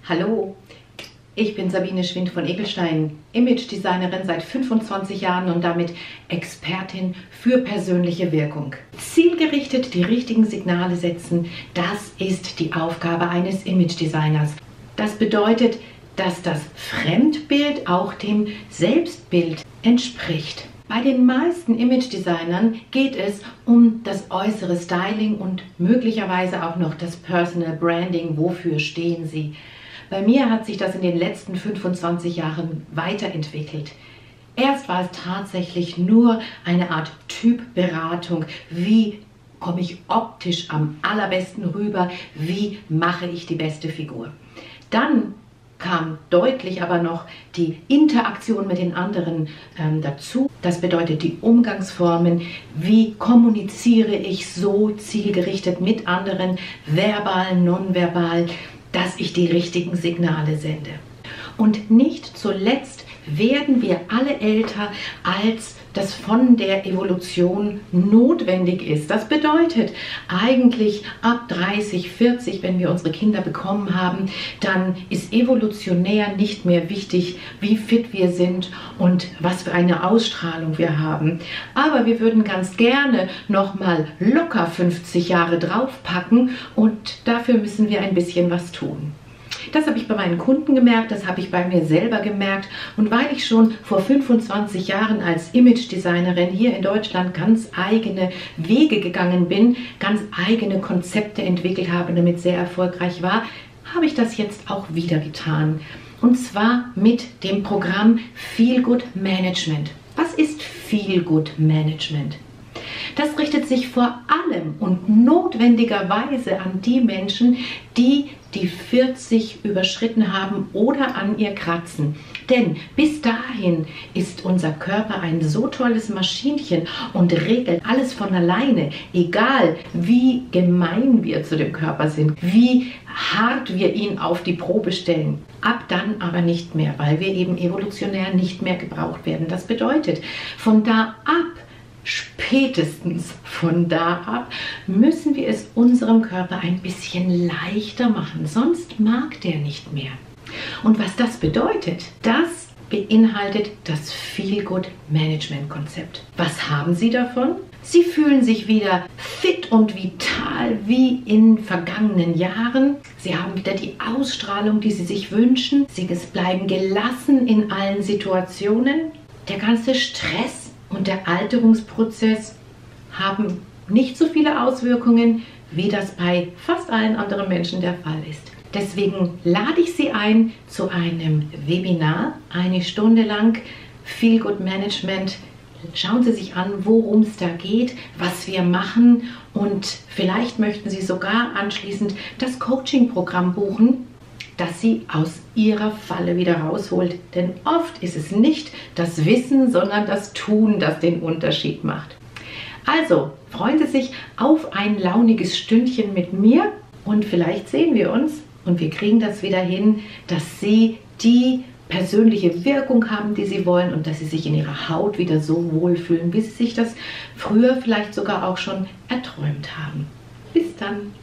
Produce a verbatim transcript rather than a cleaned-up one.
Hallo, ich bin Sabine Schwind von Egelstein, Image-Designerin seit fünfundzwanzig Jahren und damit Expertin für persönliche Wirkung. Zielgerichtet die richtigen Signale setzen, das ist die Aufgabe eines Image-Designers. Das bedeutet, dass das Fremdbild auch dem Selbstbild entspricht. Bei den meisten Image-Designern geht es um das äußere Styling und möglicherweise auch noch das Personal Branding. Wofür stehen sie? Bei mir hat sich das in den letzten fünfundzwanzig Jahren weiterentwickelt. Erst war es tatsächlich nur eine Art Typberatung. Wie komme ich optisch am allerbesten rüber? Wie mache ich die beste Figur? Dann kam deutlich aber noch die Interaktion mit den anderen ähm, dazu. Das bedeutet die Umgangsformen. Wie kommuniziere ich so zielgerichtet mit anderen, verbal, nonverbal, dass ich die richtigen Signale sende. Und nicht zuletzt werden wir alle älter, als das von der Evolution notwendig ist. Das bedeutet eigentlich ab dreißig, vierzig, wenn wir unsere Kinder bekommen haben, dann ist evolutionär nicht mehr wichtig, wie fit wir sind und was für eine Ausstrahlung wir haben. Aber wir würden ganz gerne noch mal locker fünfzig Jahre draufpacken und dafür müssen wir ein bisschen was tun. Das habe ich bei meinen Kunden gemerkt, das habe ich bei mir selber gemerkt. Und weil ich schon vor fünfundzwanzig Jahren als Image-Designerin hier in Deutschland ganz eigene Wege gegangen bin, ganz eigene Konzepte entwickelt habe und damit sehr erfolgreich war, habe ich das jetzt auch wieder getan. Und zwar mit dem Programm Feel Good Management. Was ist Feel Good Management? Das richtet sich vor allem und notwendigerweise an die Menschen, die die vierzig überschritten haben oder an ihr kratzen. Denn bis dahin ist unser Körper ein so tolles Maschinchen und regelt alles von alleine, egal wie gemein wir zu dem Körper sind, wie hart wir ihn auf die Probe stellen. Ab dann aber nicht mehr, weil wir eben evolutionär nicht mehr gebraucht werden. Das bedeutet, von da ab, spätestens von da ab, müssen wir es unserem Körper ein bisschen leichter machen, sonst mag der nicht mehr. Und was das bedeutet, das beinhaltet das Feel Good Management Konzept. Was haben Sie davon? Sie fühlen sich wieder fit und vital wie in vergangenen Jahren. Sie haben wieder die Ausstrahlung, die Sie sich wünschen. Sie bleiben gelassen in allen Situationen. Der ganze Stress und der Alterungsprozess haben nicht so viele Auswirkungen, wie das bei fast allen anderen Menschen der Fall ist. Deswegen lade ich Sie ein zu einem Webinar, eine Stunde lang Feel Good Management. Schauen Sie sich an, worum es da geht, was wir machen und vielleicht möchten Sie sogar anschließend das Coaching-Programm buchen, das Sie aus Ihrer Falle wieder rausholt. Denn oft ist es nicht das Wissen, sondern das Tun, das den Unterschied macht. Also freuen Sie sich auf ein launiges Stündchen mit mir und vielleicht sehen wir uns und wir kriegen das wieder hin, dass Sie die persönliche Wirkung haben, die Sie wollen und dass Sie sich in Ihrer Haut wieder so wohlfühlen, wie Sie sich das früher vielleicht sogar auch schon erträumt haben. Bis dann!